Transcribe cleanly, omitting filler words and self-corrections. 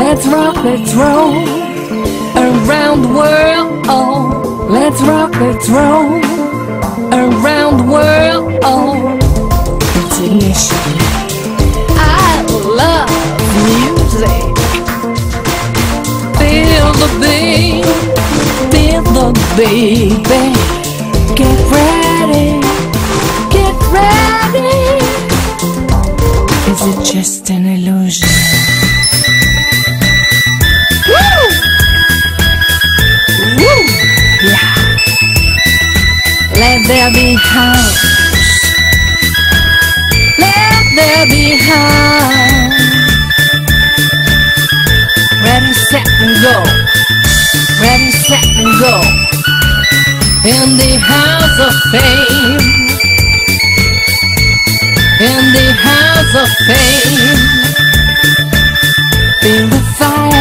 Let's rock, let's roll around the world. Oh, let's rock, let's roll around the world. Oh, it's ignition. I love music. Feel the beat, feel the beat, babe. Get ready, get ready. Is it just an illusion? Woo! Woo! Yeah. Let there be house. Let there be house. Ready, set, and go. Ready, set, and go. In the house of fame. In the house of fame. Feel the fire.